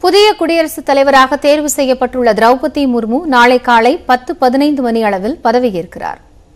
புதிய குடியரசுத் தலைவராக தேர்வு செய்யப்பட்டுள்ள திரௌபதி முர்மு நாளை காலை 10:15 மணி அளவில் பதவியேற்கிறார்.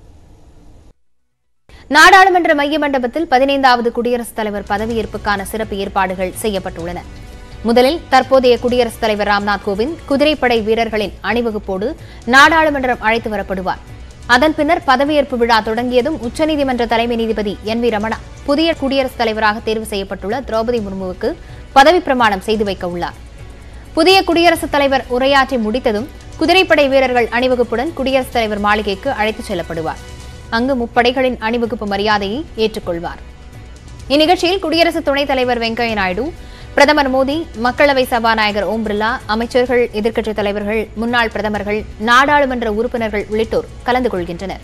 நாடாளுமன்ற மைய மண்டபத்தில் 15வது குடியரசுத் தலைவர் பதவியேற்புக்கான சிறப்பு ஏற்பாடுகள் செய்யப்பட்டுள்ளன. முதலில் தற்போதைய குடியரசுத் தலைவர் ராம்நாத் கோவிந்த் குதிரைப்படை வீரர்களின் அணிவகுப்போடு நாடாளுமன்றம் அழைத்து வரப்படுவார். அதன் பின்னர் பதவியேற்பு விழா தொடங்கியதும் உச்சநீதிமன்ற தலைமை நீதிபதி NV ரமணா புதிய குடியரசுத் தலைவராக தேர்வு செய்யப்பட்டுள்ள திரௌபதி முர்முவுக்கு பதவிப் பிரமாணம் செய்து வைக்க உள்ளார். புதிய குடியரசுத் தலைவர் உரையாற்றி முடித்ததும் குதிரைப்படை வீரர்கள் அணிவகுப்புடன் குடியரசுத் தலைவர் மாளிகைக்கு அழைத்துச் செல்லப்படுவார். அங்கு முப்படைகளின் அணிவகுப்பு மரியாதையை ஏற்றுக்கொள்வார். இந்நிகழ்ச்சியில் குடியரசு துணைத் தலைவர் வெங்கையா நாயுடு, பிரதமர் மோடி, மக்களவை சபாநாயகர் ஓம் பிர்லா, அமைச்சர்கள், எதிர்க்கட்சித் தலைவர்கள், முன்னாள் பிரதமர்கள், நாடாளுமன்ற உறுப்பினர்கள் உள்ளிட்டோர் கலந்து கொள்கின்றனர்.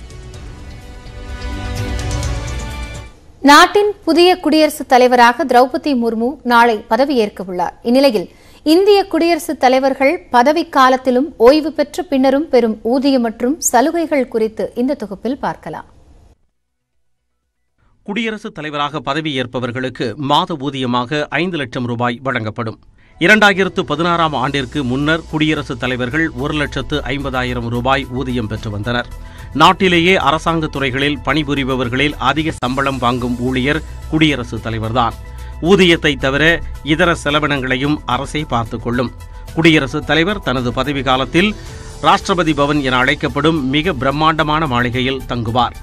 நாட்டின் புதிய குடியரசுத் தலைவராக திரௌபதி முர்மு நாளை பதவியேற்க உள்ளார். இந்நிலையில் இந்திய குடியரசுத் தலைவர்கள் பதவிக்காலத்திலும் ஓய்வு பெற்ற பின்னரும் பெறும் ஊதியம் மற்றும் சலுகைகள் குறித்து இந்த தொகுப்பில் பார்க்கலாம். குடியரசுத் தலைவராக பதவியேற்பவர்களுக்கு மாத ஊதியமாக 5 லட்சம் ரூபாய் வழங்கப்படும். 2016ஆம் ஆண்டிற்கு முன்னர் குடியரசுத் தலைவர்கள் 1,50,000 ரூபாய் ஊதியம் பெற்று வந்தனர். நாட்டிலேயே அரசாங்க துறைகளில் பணிபுரிபவர்களில் அதிக சம்பளம் வாங்கும் ஊழியர் குடியரசுத் தலைவர்தான். ஊதியத்தை தவிர இதர செலவினங்களையும் அரசே பார்த்துக் கொள்ளும். குடியரசுத் தலைவர் தனது பதவி காலத்தில் ராஷ்டிரபதி பவன் என அழைக்கப்படும் மிக பிரம்மாண்டமான மாளிகையில் தங்குவார்.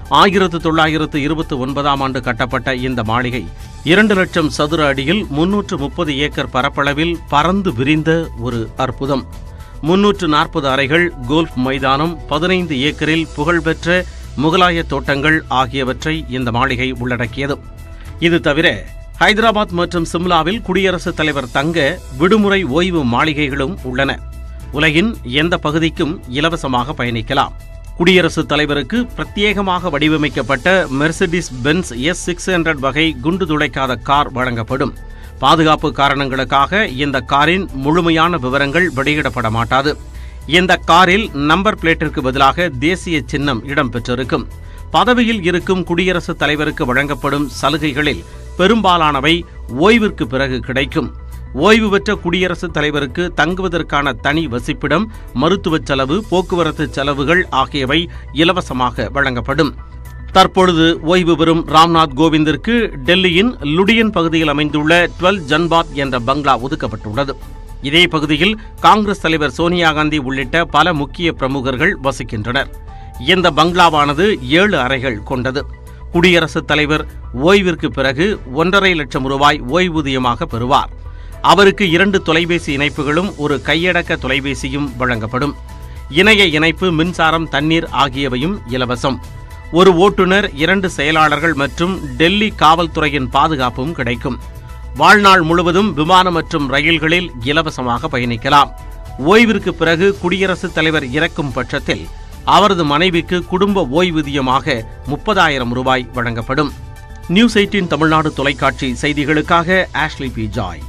1929ஆம் ஆண்டு கட்டப்பட்ட இந்த மாளிகை 2 லட்சம் சதுர அடியில் 330 ஏக்கர் பரப்பளவில் பறந்து விரிந்த ஒரு அற்புதம். 340 அறைகள், கோல்ஃப் மைதானம், 15 ஏக்கரில் புகழ்பெற்ற முகலாய தோட்டங்கள் ஆகியவற்றை இந்த மாளிகை உள்ளடக்கியது. இது தவிர ஹைதராபாத் மற்றும் சிம்லாவில் குடியரசுத் தலைவர் தங்க விடுமுறை ஓய்வு மாளிகைகளும் உள்ளன. உலகின் எந்த பகுதிக்கும் இலவசமாக பயணிக்கலாம். குடியரசுத் தலைவருக்கு பிரத்யேகமாக வடிவமைக்கப்பட்ட மெர்சிடிஸ் பென்ஸ் S600 வகை குண்டு துளைக்காத கார் வழங்கப்படும். பாதுகாப்பு காரணங்களுக்காக இந்த காரின் முழுமையான விவரங்கள் வெளியிடப்பட மாட்டாது. இந்த காரில் நம்பர் பிளேட்டிற்கு பதிலாக தேசிய சின்னம் இடம்பெற்றிருக்கும். பதவியில் இருக்கும் குடியரசுத் தலைவருக்கு வழங்கப்படும் சலுகைகளில் பெரும்பாலானவை ஓய்விற்கு பிறகு கிடைக்கும். ஓய்வு பெற்ற குடியரசுத் தலைவருக்கு தங்குவதற்கான தனி வசிப்பிடம், மருத்துவ செலவு, போக்குவரத்து செலவுகள் ஆகியவை இலவசமாக வழங்கப்படும். தற்பொழுது ஓய்வு பெறும் ராம்நாத் கோவிந்திற்கு டெல்லியின் லுடியன் பகுதியில் அமைந்துள்ள 12 ஜன்பாத் என்ற பங்களா ஒதுக்கப்பட்டுள்ளது. இதே பகுதியில் காங்கிரஸ் தலைவர் சோனியா காந்தி உள்ளிட்ட பல முக்கிய பிரமுகர்கள் வசிக்கின்றனர். இந்த பங்களாவானது 7 அறைகள் கொண்டது. குடியரசுத் தலைவர் ஓய்விற்கு பிறகு 1,50,000 லட்சம் ரூபாய் ஓய்வூதியமாக பெறுவார். அவருக்கு 2 தொலைபேசி இணைப்புகளும் ஒரு கையடக்க தொலைபேசியும் வழங்கப்படும். இணைய இணைப்பு, மின்சாரம், தண்ணீர் ஆகியவையும் இலவசம். ஒரு ஓட்டுநர், 2 செயலாளர்கள் மற்றும் டெல்லி காவல்துறையின் பாதுகாப்பும் கிடைக்கும். வாழ்நாள் முழுவதும் விமானம் மற்றும் ரயில்களில் இலவசமாக பயணிக்கலாம். ஓய்விற்கு பிறகு குடியரசுத் தலைவர் இறக்கும் பட்சத்தில் அவரது மனைவிக்கு குடும்ப ஓய்வூதியமாக 30,000 ரூபாய் வழங்கப்படும். நியூஸ் 18 தமிழ்நாடு தொலைக்காட்சி செய்திகளுக்காக ஆஷ்லி பி. ஜாய்.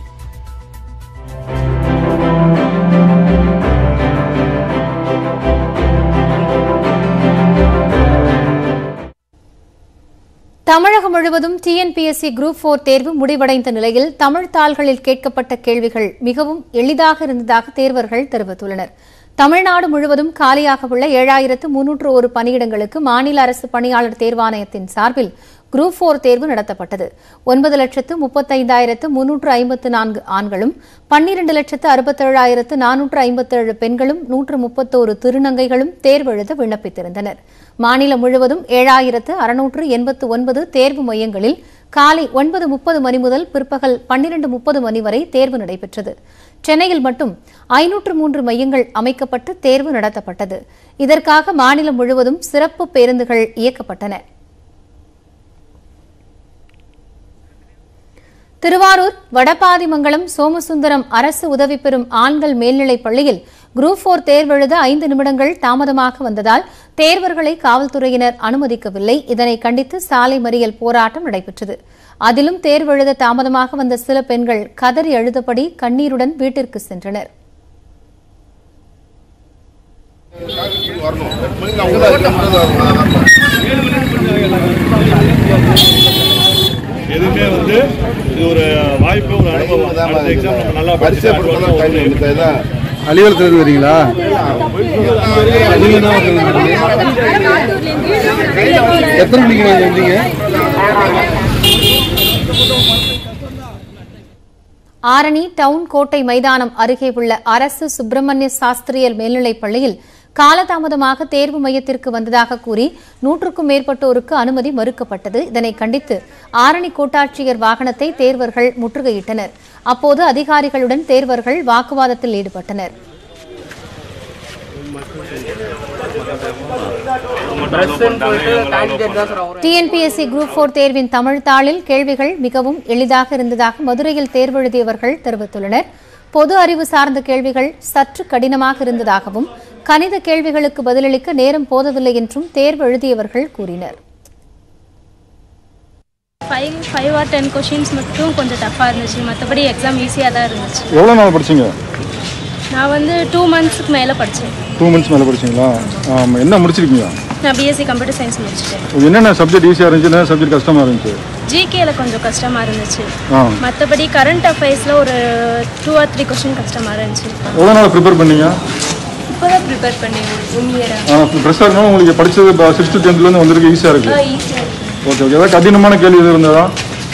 தமிழகம் முழுவதும் TNPSC Group 4 தேர்வு முடிவடைந்த நிலையில் தமிழ் தாள்களில் கேட்கப்பட்ட கேள்விகள் மிகவும் எளிதாக இருந்ததாக தேர்வர்கள் தெரிவித்துள்ளனர். தமிழ்நாடு முழுவதும் காலியாக உள்ள 7,301 பணியிடங்களுக்கு மாநில அரசு பணியாளர் தேர்வாணையத்தின் சார்பில் Group 4 தேர்வு நடத்தப்பட்டது. 9,35,354 ஆண்களும் 12,67,457 பெண்களும் 131 திருநங்கைகளும் தேர்வு எழுத விண்ணப்பித்திருந்தனர். மாநிலம் முழுவதும் 7,689 தேர்வு மையங்களில் காலை 9:30 மணி முதல் பிற்பகல் 12:30 மணி வரை தேர்வு நடைபெற்றது. சென்னையில் மட்டும் 503 மையங்கள் அமைக்கப்பட்டு தேர்வு நடத்தப்பட்டது. இதற்காக மாநிலம் முழுவதும் சிறப்பு பேருந்துகள் இயக்கப்பட்டன. திருவாரூர் வடபாதிமங்கலம் சோமசுந்தரம் அரசு உதவி பெறும் ஆண்கள் மேல்நிலைப் பள்ளியில் Group 4 தேர்வெழுத 5 நிமிடங்கள் தாமதமாக வந்ததால் தேர்வர்களை காவல்துறையினர் அனுமதிக்கவில்லை. இதனை கண்டித்து சாலை மறியல் போராட்டம் நடைபெற்றது. அதிலும் தேர்வெழுத தாமதமாக வந்த சில பெண்கள் கதறி அழுதபடி கண்ணீருடன் வீட்டிற்கு சென்றனர். எதுவுமே இது ஒரு வாய்ப்பு, ஒரு அனுபவம். அடுத்த எக்ஸாம் நம்ம நல்லா படிச்சு அலிவலத்துல வரீங்களா? எத்தனை மணிக்கு வந்தீங்க? ஆரணி டவுன் கோட்டை மைதானம் அருகே உள்ள அரசு சுப்பிரமணிய சாஸ்திரியர் மேல்நிலைப் பள்ளியில் காலதாமதமாக தேர்வு மையத்திற்கு வந்ததாக கூறி 100க்கும் மேற்பட்டோருக்கு அனுமதி மறுக்கப்பட்டது. இதனை கண்டித்து ஆரணி கோட்டாட்சியர் வாகனத்தை தேர்வர்கள் முற்றுகையிட்டனர். அப்போது அதிகாரிகளுடன் தேர்வர்கள் வாக்குவாதத்தில் ஈடுபட்டனர். டிஎன்பிஎஸ்சி குரூப் 4 தேர்வின் தமிழ் தாளில் கேள்விகள் மிகவும் எளிதாக இருந்ததாக மதுரையில் தேர்வெழுதியவர்கள் தெரிவித்துள்ளனர். பொது அறிவு சார்ந்த கேள்விகள் சற்று கடினமாக இருந்ததாகவும் கணித கேள்விகளுக்கு பதிலளிக்க நேரம் போதவில்லை என்றும் தேர்வு எழுதியவர்கள் கூறினர். 5 or 10 क्वेश्चंस மட்டும் கொஞ்சம் டஃபா இருந்துச்சு. மத்தபடி எக்ஸாம் ஈஸியா தான் இருந்துச்சு. எவ்வளவு நாள் படிச்சீங்க? நான் வந்து 2 monthsக்கு மேல படிச்சேன். 2 months மேல படிச்சீங்களா? என்ன முடிச்சிருக்கீங்க? நான் பிஎஸ்சி கம்ப்யூட்டர் சயின்ஸ் முடிச்சிட்டேன். என்னென்ன சப்ஜெக்ட் ஈஸியா இருந்துச்சு, என்ன சப்ஜெக்ட் கஷ்டமா இருந்துச்சு? ஜிகேல கொஞ்சம் கஷ்டமா இருந்துச்சு. மத்தபடி கரண்ட் அஃபேர்ஸ்ல ஒரு 2 or 3 क्वेश्चन கஷ்டமா இருந்துச்சு. எவ்வளவு நாள் ப்ரிப்பேர் பண்ணீங்க? இப்போதான் ப்ரிப்பேர் பண்ணேன். 1 இயரா. ஃப்ரெஷ்ஷா இருக்கணும். உங்களுக்கு படிச்சது 6th 10th ல இருந்து வந்திருக்கு, ஈஸியா இருக்கு. ஈஸியா இருக்கு. Okay okay. ஏதாவது கடினமான கேள்வி எதுவும் இருந்ததா?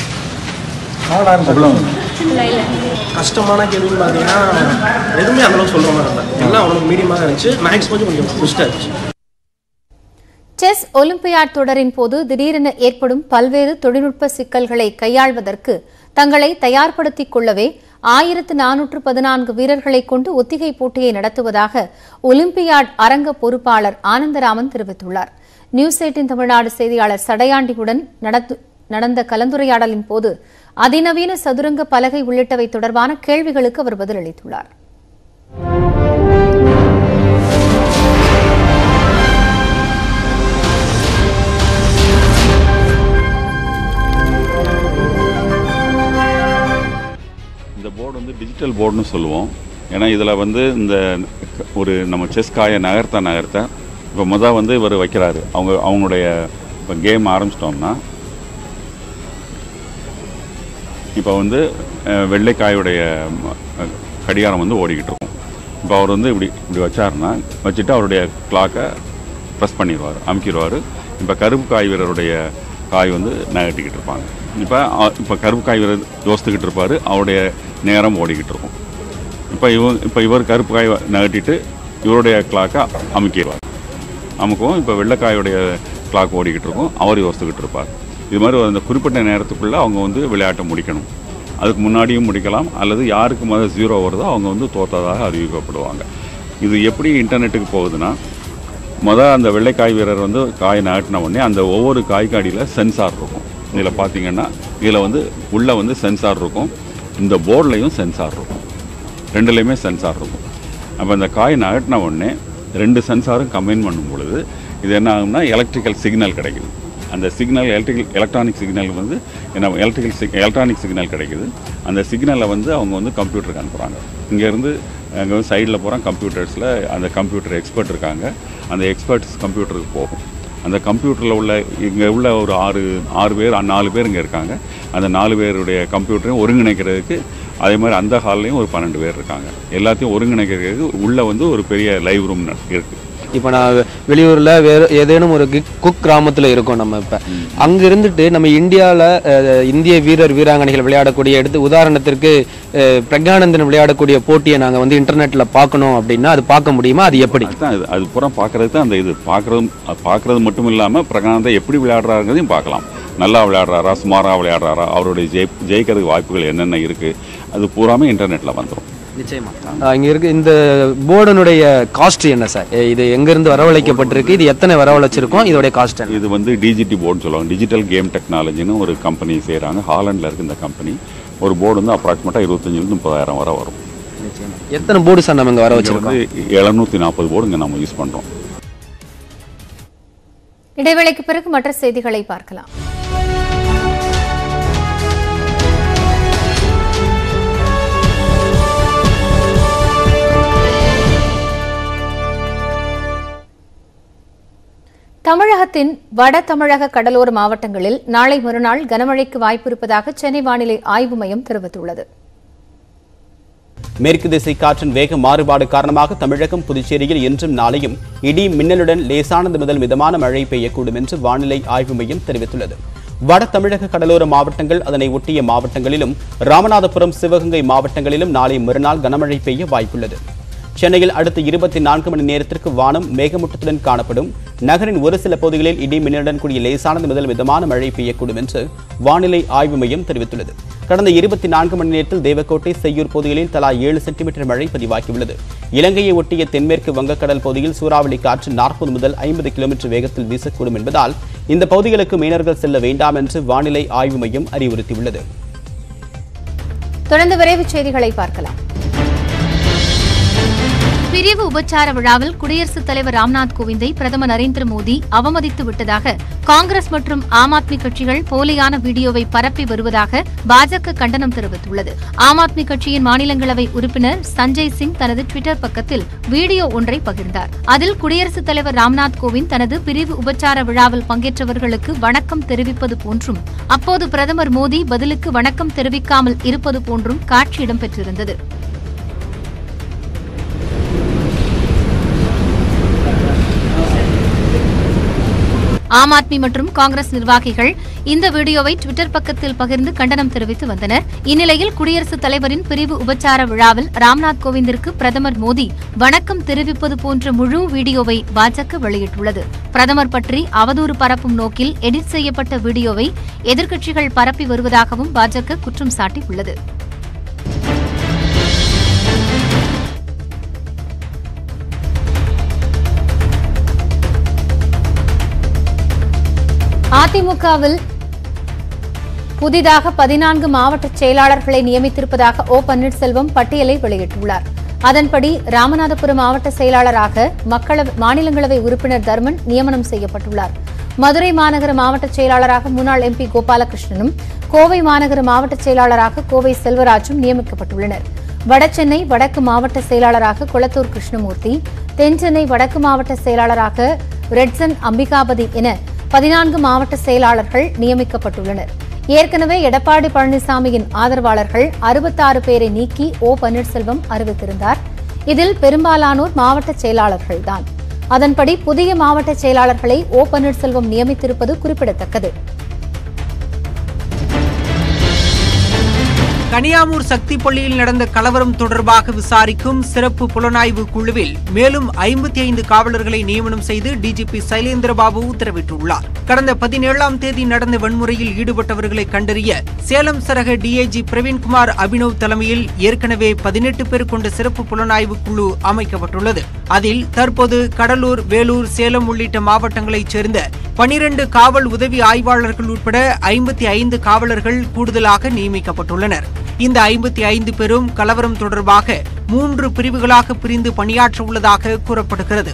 இல்ல கஷ்டமான கேள்வி பார்த்தீங்கன்னா எதுவுமே அந்தளவுக்கு சொல்கிற மாதிரி இல்லை. எல்லாம் அவ்வளோ மீடியமாக இருந்துச்சு. மேக்ஸ் கொஞ்சம் பெஸ்ட்டாக இருந்துச்சு. செஸ் ஒலிம்பியாட் தொடரின் போது திடீரென ஏற்படும் பல்வேறு தொழில்நுட்ப சிக்கல்களை கையாள்வதற்கு தங்களை தயார்படுத்திக் கொள்ளவே 1414 வீரர்களை கொண்டு ஒத்திகை போட்டியை நடத்துவதாக ஒலிம்பியாட் அரங்க பொறுப்பாளர் ஆனந்தராமன் தெரிவித்துள்ளார். நியூஸ்18 தமிழ்நாடு செய்தியாளர் சடையாண்டியுடன் நடந்த கலந்துரையாடலின் போது அதிநவீன சதுரங்க பலகை உள்ளிட்டவை தொடர்பான கேள்விகளுக்கு அவர் பதிலளித்துள்ளார். இந்த போர்டு வந்து டிஜிட்டல் போர்டுன்னு சொல்லுவோம். ஏன்னா இதில் வந்து இந்த ஒரு நம்ம செஸ் காயை நகர்த்த இப்போ வந்து இவர் வைக்கிறாரு. அவங்களுடைய இப்போ கேம் ஆரம்பிச்சிட்டோம்னா இப்போ வந்து வெள்ளைக்காயுடைய கடிகாரம் வந்து ஓடிக்கிட்டு இருக்கும். இப்போ அவர் வந்து இப்படி வச்சாருன்னா வச்சுட்டு அவருடைய கிளாக்கை ப்ரெஸ் பண்ணிடுவார், அமுக்கிடுவார். இப்போ கருப்பு காய் வீரருடைய காய் வந்து நகட்டிக்கிட்டு இருப்பாங்க. இப்போ கருப்பு காய் வீரர் யோசித்துக்கிட்டு இருப்பார், அவருடைய நேரம் ஓடிக்கிட்டு இருக்கும். இப்போ இவர் கருப்பு காய் நகட்டிட்டு இவருடைய கிளாக்கை அமுக்கிடுவார், அமுக்கும். இப்போ வெள்ளைக்காயுடைய கிளாக் ஓடிக்கிட்டு இருக்கும், அவர் யோசித்துக்கிட்டு இருப்பார். இது மாதிரி அந்த குறிப்பிட்ட நேரத்துக்குள்ளே அவங்க வந்து விளையாட்டை முடிக்கணும். அதுக்கு முன்னாடியும் முடிக்கலாம், அல்லது யாருக்கு முதல் 0 வருதோ அவங்க வந்து தோற்றதாக அறிவிக்கப்படுவாங்க. இது எப்படி இன்டர்நெட்டுக்கு போகுதுன்னா, அந்த வெள்ளைக்காய் வீரர் வந்து காயை நகட்டின உடனே அந்த ஒவ்வொரு காய்கடியில் சென்சார் இருக்கும். இதில் பார்த்தீங்கன்னா இதில் வந்து உள்ளே வந்து சென்சார் இருக்கும், இந்த போர்ட்லேயும் சென்சார் இருக்கும், ரெண்டுலேயுமே சென்சார் இருக்கும். அப்போ இந்த காய் நகட்டின உடனே 2 சென்சாரும் கம்பைன் பண்ணும் பொழுது இது என்ன ஆகும்னா எலக்ட்ரிக்கல் சிக்னல் கிடைக்குது. அந்த சிக்னல் எலக்ட்ரானிக் சிக்னல் வந்து என்ன எலக்ட்ரானிக் சிக்னல் கிடைக்குது. அந்த சிக்னலை வந்து அவங்க வந்து கம்ப்யூட்டருக்கு அனுப்புகிறாங்க. இங்கேருந்து அங்கே வந்து சைடில் போகிறாங்க கம்ப்யூட்டர்ஸில். அந்த கம்ப்யூட்டர் எக்ஸ்பர்ட் இருக்காங்க, அந்த எக்ஸ்பர்ட்ஸ் கம்ப்யூட்டருக்கு போகும். அந்த கம்ப்யூட்டரில் உள்ள இங்கே உள்ள ஒரு 4 பேர் இங்கே இருக்காங்க. அந்த 4 பேருடைய கம்ப்யூட்டரையும் ஒருங்கிணைக்கிறதுக்கு அதே மாதிரி அந்த ஹால்லையும் ஒரு 12 பேர் இருக்காங்க. எல்லாத்தையும் ஒருங்கிணைக்கிறதுக்கு உள்ளே வந்து ஒரு பெரிய லைவ் ரூம் இருக்குது. இப்போ நான் வெளியூரில் வேறு ஏதேனும் ஒரு குக் கிராமத்தில் இருக்கோம். நம்ம இப்போ அங்கே இருந்துட்டு நம்ம இந்தியாவில் இந்திய வீராங்கனைகள் விளையாடக்கூடிய உதாரணத்திற்கு பிரக்ஞானந்தன் விளையாடக்கூடிய போட்டியை நாங்கள் வந்து இன்டர்நெட்டில் பார்க்கணும் அப்படின்னா அது பார்க்க முடியுமா? அது எப்படி? அது பூரா பார்க்குறது தான் அந்த இது பார்க்குறது மட்டும் இல்லாமல் பிரக்ஞானந்தன் எப்படி விளையாடுறாருங்கிறதையும் பார்க்கலாம். நல்லா விளையாடுறாரா, சுமாராக விளையாடுறாரா, அவருடைய ஜெயிக்கிறதுக்கு வாய்ப்புகள் என்னென்ன இருக்குது, அது பூராமே இன்டர்நெட்டில் வந்துடும். நிச்சயமா இங்கே இருக்கு. இந்த போர்டனுடைய காஸ்ட் என்ன சார்? இது எங்கேருந்து வரவழைக்கப்பட்டிருக்கு? இது எத்தனை வரவழைச்சிருக்கோம்? இதோடைய காஸ்ட்? இது வந்து டிஜிடி போர்டுன்னு சொல்லுவாங்க. டிஜிட்டல் கேம் டெக்னாலஜின்னு ஒரு கம்பெனி செய்கிறாங்க. ஹாலண்டில் இருக்குது இந்த கம்பெனி. ஒரு போர்டு வந்து அப்ராக்சிமேட்டாக 25,000-30,000 வரை வரும். எத்தனை போர்டு சார் நம்ம இங்கே வர வச்சிருக்கோம்? 740 போர்டு இங்கே நம்ம யூஸ் பண்ணுறோம். இடைவேளைக்கு பிறகு மற்ற செய்திகளை பார்க்கலாம். தமிழகத்தின் வட தமிழக கடலோர மாவட்டங்களில் நாளை மறுநாள் கனமழைக்கு வாய்ப்பு இருப்பதாக சென்னை வானிலை ஆய்வு மையம் தெரிவித்துள்ளது. மேற்கு திசை காற்றின் வேக மாறுபாடு காரணமாக தமிழகம், புதுச்சேரியில் இன்றும் நாளையும் இடி மின்னலுடன் லேசானது முதல் மிதமான மழை பெய்யக்கூடும் என்று வானிலை ஆய்வு மையம் தெரிவித்துள்ளது. வட தமிழக கடலோர மாவட்டங்கள், அதனை ஒட்டிய மாவட்டங்களிலும் ராமநாதபுரம், சிவகங்கை மாவட்டங்களிலும் நாளை மறுநாள் கனமழை பெய்ய வாய்ப்புள்ளது. சென்னையில் அடுத்த 24 மணி நேரத்திற்கு வானம் மேகமூட்டத்துடன் காணப்படும். நகரின் ஒரு சில பகுதிகளில் இடி மின்னலுடன் கூடிய லேசானது முதல் மிதமான மழை பெய்யக்கூடும் என்று வானிலை ஆய்வு மையம் தெரிவித்துள்ளது. கடந்த 24 மணி நேரத்தில் தேவக்கோட்டை, செய்யூர் பகுதிகளில் தலா 7 சென்டிமீட்டர் மழை பதிவாகியுள்ளது. இலங்கையை ஒட்டிய தென்மேற்கு வங்கக்கடல் பகுதியில் சூறாவளி காற்று 40 முதல் 50 கிலோமீட்டர் வேகத்தில் வீசக்கூடும் என்பதால் இந்த பகுதிகளுக்கு மீனவர்கள் செல்ல வேண்டாம் என்று வானிலை ஆய்வு மையம் அறிவுறுத்தியுள்ளது. தொடர்ந்து விரைவுச் செய்திகளை பார்க்கலாம். பிரிவு உபச்சார விழாவில் குடியரசுத் தலைவர் ராம்நாத் கோவிந்தை பிரதமர் நரேந்திர மோடி அவமதித்து விட்டதாக காங்கிரஸ் மற்றும் ஆம் ஆத்மி கட்சிகள் போலியான வீடியோவை பரப்பி வருவதாக பாஜக கண்டனம் தெரிவித்துள்ளது. ஆம் ஆத்மி கட்சியின் மாநிலங்களவை உறுப்பினர் சஞ்சய் சிங் தனது டுவிட்டர் பக்கத்தில் வீடியோ ஒன்றை பகிர்ந்தார். அதில் குடியரசுத் தலைவர் ராம்நாத் கோவிந்த் தனது பிரிவு உபச்சார விழாவில் பங்கேற்றவர்களுக்கு வணக்கம் தெரிவிப்பது போன்றும் அப்போது பிரதமர் மோடி பதிலுக்கு வணக்கம் தெரிவிக்காமல் இருப்பது போன்றும் காட்சி இடம்பெற்றிருந்தது. ஆம் ஆத்மி மற்றும் காங்கிரஸ் நிர்வாகிகள் இந்த வீடியோவை டுவிட்டர் பக்கத்தில் பகிர்ந்து கண்டனம் தெரிவித்து வந்தனர். இந்நிலையில் குடியரசுத் தலைவரின் பிரிவு உபச்சார விழாவில் ராம்நாத் கோவிந்திற்கு பிரதமர் மோடி வணக்கம் தெரிவிப்பது போன்ற முழு வீடியோவை பாஜக வெளியிட்டுள்ளது. பிரதமர் பற்றி அவதூறு பரப்பும் நோக்கில் எடிட் செய்யப்பட்ட வீடியோவை எதிர்க்கட்சிகள் பரப்பி வருவதாகவும் பாஜக குற்றம் சாட்டியுள்ளது. அதிமுகவில் புதிதாக 14 மாவட்ட செயலாளர்களை நியமித்திருப்பதாக ஓ பன்னீர்செல்வம் பட்டியலை வெளியிட்டுள்ளார். அதன்படி ராமநாதபுரம் மாவட்ட செயலாளராக மாநிலங்களவை உறுப்பினர் தர்மன் நியமனம் செய்யப்பட்டுள்ளார். மதுரை மாநகர மாவட்ட செயலாளராக முன்னாள் MP கோபாலகிருஷ்ணனும், கோவை மாநகர மாவட்ட செயலாளராக கோவை செல்வராஜும் நியமிக்கப்பட்டுள்ளனர். வடசென்னை வடக்கு மாவட்ட செயலாளராக கொளத்தூர் கிருஷ்ணமூர்த்தி, தென்சென்னை வடக்கு மாவட்ட செயலாளராக ரெட்சன் அம்பிகாபதி என 14 மாவட்ட செயலாளர்கள் நியமிக்கப்பட்டுள்ளனர். ஏற்கனவே எடப்பாடி பழனிசாமியின் ஆதரவாளர்கள் 66 பேரை நீக்கி ஓ பன்னீர்செல்வம் அறிவித்திருந்தார். இதில் பெரும்பாலானோர் மாவட்ட செயலாளர்கள்தான். அதன்படி புதிய மாவட்ட செயலாளர்களை ஓ பன்னீர்செல்வம் நியமித்திருப்பது குறிப்பிடத்தக்கது. கனியாமூர் சக்தி பள்ளியில் நடந்த கலவரம் தொடர்பாக விசாரிக்கும் சிறப்பு புலனாய்வு குழுவில் மேலும் 55 காவலர்களை நியமனம் செய்து டிஜிபி சைலேந்திரபாபு உத்தரவிட்டுள்ளார். கடந்த 17ஆம் தேதி நடந்த வன்முறையில் ஈடுபட்டவர்களை கண்டறிய சேலம் சரக டிஐஜி பிரவீன்குமார் அபினவ் தலைமையில் ஏற்கனவே 18 பேர் கொண்ட சிறப்பு புலனாய்வு குழு அமைக்கப்பட்டுள்ளது. அதில் தற்போது கடலூர், வேலூர், சேலம் உள்ளிட்ட மாவட்டங்களைச் சேர்ந்த 12 காவல் உதவி ஆய்வாளர்கள் உட்பட 55 காவலர்கள் கூடுதலாக நியமிக்கப்பட்டுள்ளனர். இந்த 55 பேரும் கலவரம் தொடர்பாக 3 பிரிவுகளாக பிரிந்து பணியாற்ற உள்ளதாக கூறப்படுகிறது.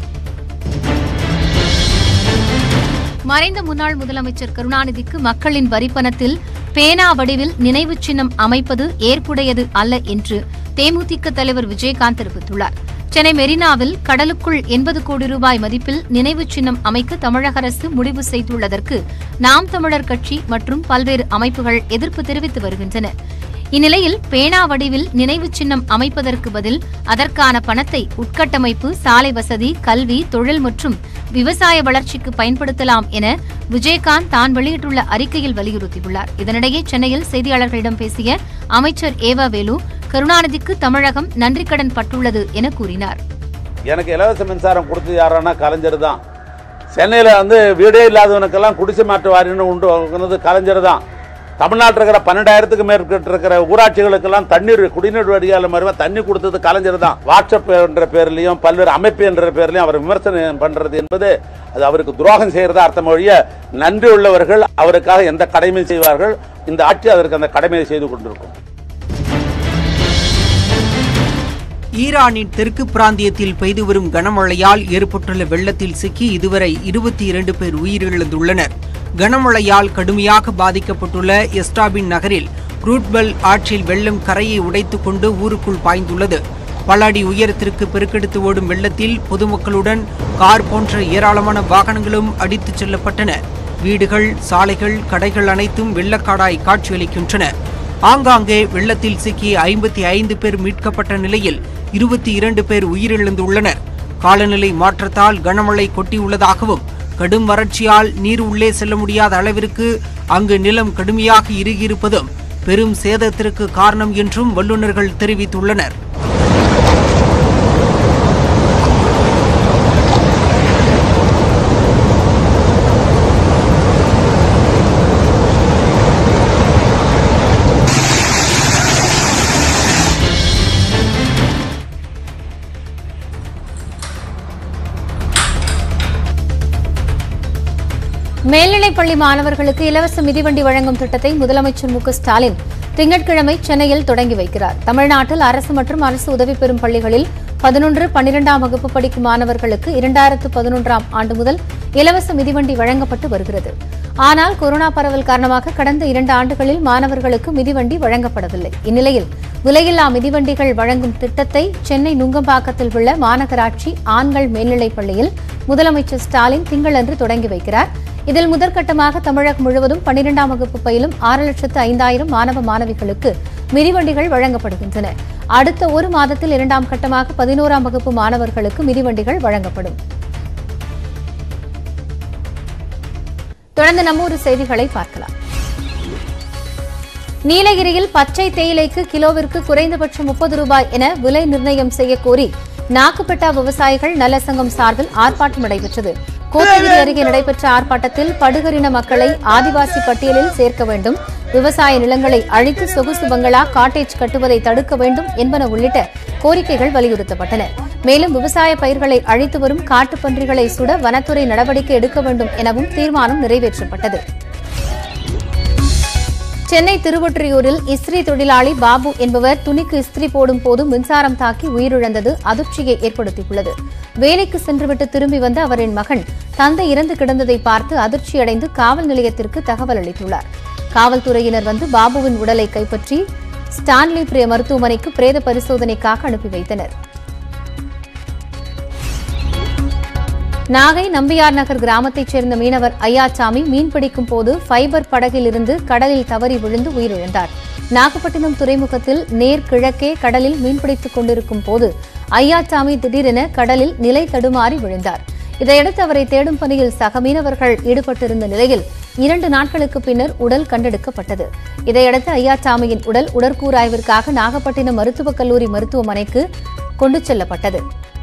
மறைந்த முன்னாள் முதலமைச்சர் கருணாநிதிக்கு மக்களின் வரிப்பணத்தில் பேனா வடிவில் நினைவு சின்னம் அமைப்பது ஏற்புடையது அல்ல என்று தேமுதிக தலைவர் விஜயகாந்த் தெரிவித்துள்ளார். சென்னை மெரினாவில் கடலுக்குள் 80 கோடி ரூபாய் மதிப்பில் நினைவு சின்னம் அமைக்க தமிழக அரசு முடிவு செய்துள்ளதற்கு நாம் தமிழர் கட்சி மற்றும் பல்வேறு அமைப்புகள் எதிர்ப்பு தெரிவித்து வருகின்றன. இந்நிலையில் பேனா வடிவில் நினைவு சின்னம் அமைப்பதற்கு பதில் அதற்கான பணத்தை உட்கட்டமைப்பு, சாலை வசதி, கல்வி, தொழில் மற்றும் விவசாய வளர்ச்சிக்கு பயன்படுத்தலாம் என விஜயகாந்த் தான் வெளியிட்டுள்ள அறிக்கையில் வலியுறுத்தியுள்ளார். இதனிடையே சென்னையில் செய்தியாளர்களிடம் பேசிய அமைச்சர் ஏவா வேலு கருணாநிதிக்கு தமிழகம் நன்றிக்கடன் பட்டுள்ளது என கூறினார். எனக்கு இலவச மின்சாரம் கொடுத்தது யாரானா கலைஞர் தான். சென்னையில் வீடே இல்லாதவனுக்கெல்லாம் குடிசை மாற்று வாரியம் உண்டு கலைஞர் தான். தமிழ்நாட்டில் இருக்கிற 12,000க்கு மேற்கிட்டு இருக்கிற ஊராட்சிகளுக்கெல்லாம் குடிநீர் வடிகால் மாதிரி தண்ணி கொடுத்தது கலைஞர் தான். வாட்ஸ்அப் என்ற பேர்லையும் பல்வேறு அமைப்பு என்ற பேர்லையும் அவர் விமர்சனம் பண்றது என்பது அது அவருக்கு துரோகம் செய்யறதா அர்த்தம் ஒழிய நன்றி உள்ளவர்கள் அவருக்காக எந்த கடமையும் செய்வார்கள். இந்த ஆட்சி அதற்கு அந்த கடமையை செய்து கொண்டிருக்கும். ஈரானின் தெற்கு பிராந்தியத்தில் பெய்து வரும் கனமழையால் ஏற்பட்டுள்ள வெள்ளத்தில் சிக்கி இதுவரை 22 பேர் உயிரிழந்துள்ளனர். கனமழையால் கடுமையாக பாதிக்கப்பட்டுள்ள எஸ்டாபின் நகரில் ரூட்பெல் ஆற்றில் வெள்ளம் கரையை உடைத்துக் கொண்டு ஊருக்குள் பாய்ந்துள்ளது. பல அடி உயரத்திற்கு பெருக்கெடுத்து ஓடும் வெள்ளத்தில் பொதுமக்களுடன் கார் போன்ற ஏராளமான வாகனங்களும் அடித்துச் செல்லப்பட்டன. வீடுகள், சாலைகள், கடைகள் அனைத்தும் வெள்ளக்காடாய் காட்சியளிக்கின்றன. ஆங்காங்கே வெள்ளத்தில் சிக்கிய 55 பேர் மீட்கப்பட்ட நிலையில் 22 பேர் உயிரிழந்துள்ளனர். காலநிலை மாற்றத்தால் கனமழை கொட்டியுள்ளதாகவும் கடும் வறட்சியால் நீர் உள்ளே செல்ல முடியாத அளவிற்கு அங்கு நிலம் கடுமையாக இறுகியிருப்பதும் பெரும் சேதத்திற்கு காரணம் என்றும் வல்லுநர்கள் தெரிவித்துள்ளனர். மேல்நிலைப்பள்ளி மாணவர்களுக்கு இலவச மிதிவண்டி வழங்கும் திட்டத்தை முதலமைச்சர் மு க ஸ்டாலின் திங்கட்கிழமை சென்னையில் தொடங்கி வைக்கிறார். தமிழ்நாட்டில் அரசு மற்றும் அரசு உதவி பெறும் பள்ளிகளில் 11, 12ஆம் வகுப்பு படிக்கும் மாணவர்களுக்கு 2011ஆம் ஆண்டு முதல் இலவச மிதிவண்டி வழங்கப்பட்டு வருகிறது. ஆனால் கொரோனா பரவல் காரணமாக கடந்த 2 ஆண்டுகளில் மாணவர்களுக்கு மிதிவண்டி வழங்கப்படவில்லை. இந்நிலையில் விலையில்லா மிதிவண்டிகள் வழங்கும் திட்டத்தை சென்னை நுங்கம்பாக்கத்தில் உள்ள மாநகராட்சி ஆண்கள் மேல்நிலைப் பள்ளியில் முதலமைச்சர் ஸ்டாலின் திங்களன்று தொடங்கி வைக்கிறார். இதில் முதற்கட்டமாக தமிழகம் முழுவதும் 12ஆம் வகுப்பு பயிலும் 6,05,000 மாணவ மாணவிகளுக்கு மிதிவண்டிகள் வழங்கப்படுகின்றன. அடுத்த ஒரு மாதத்தில் 2ஆம் கட்டமாக 11ஆம் வகுப்பு மாணவர்களுக்கு மிதிவண்டிகள் வழங்கப்படும். தொடர்ந்து நம்மூர் செய்திகளை பார்க்கலாம். நீலகிரியில் பச்சை தேயிலைக்கு கிலோவிற்கு குறைந்தபட்சம் 30 ரூபாய் என விலை நிர்ணயம் செய்யக்கோரி நாக்குப்பட்டா விவசாயிகள் நல சங்கம் சார்பில் ஆர்ப்பாட்டம் நடைபெற்றது. கோத்தகிரி அருகே நடைபெற்ற ஆர்ப்பாட்டத்தில் படுகரின மக்களை ஆதிவாசி பட்டியலில் சேர்க்க வேண்டும், விவசாய நிலங்களை அழித்து சொகுசு பங்களா, காட்டேஜ் கட்டுவதை தடுக்க வேண்டும் என்பன உள்ளிட்ட கோரிக்கைகள் வலியுறுத்தப்பட்டன. மேலும் விவசாய பயிர்களை அழித்து வரும் காட்டுப்பன்றிகளை சுட வனத்துறை நடவடிக்கை எடுக்க வேண்டும் எனவும் தீர்மானம் நிறைவேற்றப்பட்டது. சென்னை திருவொற்றியூரில் இஸ்திரி தொழிலாளி பாபு என்பவர் துணிக்கு இஸ்திரி போடும் போது மின்சாரம் தாக்கி உயிரிழந்தது அதிர்ச்சியை ஏற்படுத்தியுள்ளது. வேலைக்கு சென்றுவிட்டு திரும்பி வந்த அவரின் மகன் தந்தை இறந்து கிடந்ததை பார்த்து அதிர்ச்சியடைந்து காவல் நிலையத்திற்கு தகவல் அளித்துள்ளார். காவல்துறையினர் வந்து பாபுவின் உடலை கைப்பற்றி ஸ்டான்லி பிரிய மருத்துவமனைக்கு பிரேத பரிசோதனைக்காக அனுப்பி வைத்தனர். நாகை நம்பியார் நகர் கிராமத்தைச் சேர்ந்த மீனவர் ஐயாச்சாமி மீன்பிடிக்கும் போது ஃபைபர் படகில் இருந்து கடலில் தவறி விழுந்து உயிரிழந்தார். நாகப்பட்டினம் துறைமுகத்தில் நேர் கிழக்கே கடலில் மீன்பிடித்துக் கொண்டிருக்கும் போது ஐயாச்சாமி திடீரென கடலில் நிலை தடுமாறி விழுந்தார். இதையடுத்து அவரை தேடும் பணியில் சக மீனவர்கள் ஈடுபட்டிருந்த நிலையில் 2 நாட்களுக்கு பின்னர் உடல் கண்டெடுக்கப்பட்டது. இதையடுத்து ஐயாச்சாமியின் உடல் உடற்கூறாய்விற்காக நாகப்பட்டினம் மருத்துவக் கல்லூரி மருத்துவமனைக்கு கொண்டு செல்லப்பட்டது.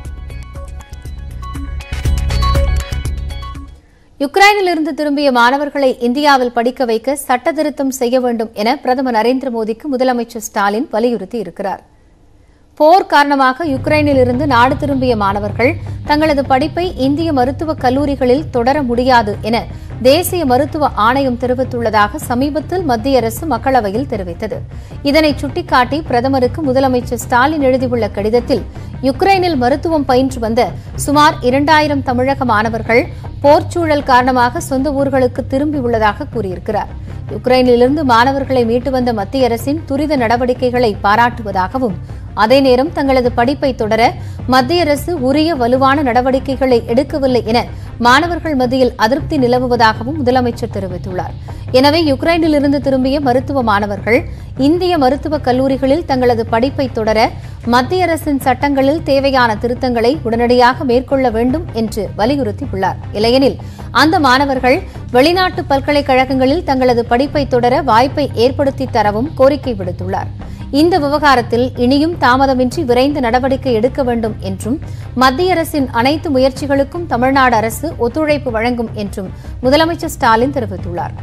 யுக்ரைனிலிருந்து திரும்பிய மாணவர்களை இந்தியாவில் படிக்க வைக்க சட்ட திருத்தம் செய்ய வேண்டும் என பிரதமர் நரேந்திர மோடிக்கு முதலமைச்சர் ஸ்டாலின் வலியுறுத்தியிருக்கிறார். போர் காரணமாக யுக்ரைனிலிருந்து நாடு திரும்பிய மாணவர்கள் தங்களது படிப்பை இந்திய மருத்துவக் கல்லூரிகளில் தொடர முடியாது என தேசிய மருத்துவ ஆணையம் தெரிவித்துள்ளதாக சமீபத்தில் மத்திய அரசு மக்களவையில் தெரிவித்தது. இதனை சுட்டிக்காட்டி பிரதமருக்கு முதலமைச்சர் ஸ்டாலின் எழுதியுள்ள கடிதத்தில் யுக்ரைனில் மருத்துவம் பயின்று வந்த சுமார் 2000 தமிழக மாணவர்கள் போர்ச்சூழல் காரணமாக சொந்த ஊர்களுக்கு திரும்பியுள்ளதாக கூறியிருக்கிறார். யுக்ரைனிலிருந்து மாணவர்களை மீட்டு வந்த மத்திய அரசின் துரித நடவடிக்கைகளை பாராட்டுவதாகவும் அதே நேரம் தங்களது படிப்பை தொடர மத்திய அரசு உரிய வலுவான நடவடிக்கைகளை எடுக்கவில்லை என மாணவர்கள் மத்தியில் அதிருப்தி நிலவுவதாகவும் முதலமைச்சர் தெரிவித்துள்ளார். எனவே யுக்ரைனிலிருந்து திரும்பிய மருத்துவ மாணவர்கள் இந்திய மருத்துவக் கல்லூரிகளில் தங்களது படிப்பை தொடர மத்திய அரசின் சட்டங்களில் தேவையான திருத்தங்களை உடனடியாக மேற்கொள்ள வேண்டும் என்று வலியுறுத்தியுள்ளார். இல்லையெனில் அந்த மாணவர்கள் வெளிநாட்டு பல்கலைக்கழகங்களில் தங்களது படிப்பை தொடர வாய்ப்பை ஏற்படுத்தி தரவும் கோரிக்கை விடுத்துள்ளார். இந்த விவகாரத்தில் இனியும் தாமதமின்றி விரைந்து நடவடிக்கை எடுக்க வேண்டும் என்றும் மத்திய அரசின் அனைத்து முயற்சிகளுக்கும் தமிழ்நாடு அரசு ஒத்துழைப்பு வழங்கும் என்றும் முதலமைச்சர் ஸ்டாலின் தெரிவித்துள்ளார்.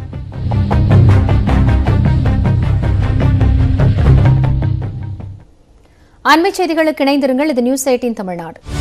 அண்மைச் செய்திகளுக்கு இணைந்திருங்கள். இது News18 தமிழ்நாடு.